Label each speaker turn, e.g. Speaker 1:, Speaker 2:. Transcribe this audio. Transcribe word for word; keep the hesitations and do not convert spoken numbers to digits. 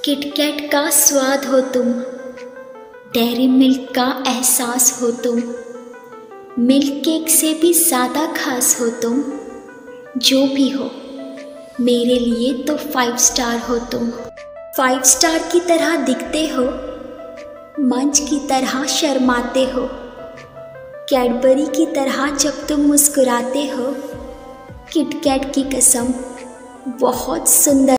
Speaker 1: KitKat का स्वाद हो तुम, डेयरी मिल्क का एहसास हो तुम, मिल्क केक से भी ज़्यादा खास हो तुम। जो भी हो मेरे लिए तो फाइव स्टार हो तुम। फाइव स्टार की तरह दिखते हो, मंच की तरह शर्माते हो, कैडबरी की तरह जब तुम मुस्कुराते हो। किटकैट की कसम बहुत सुंदर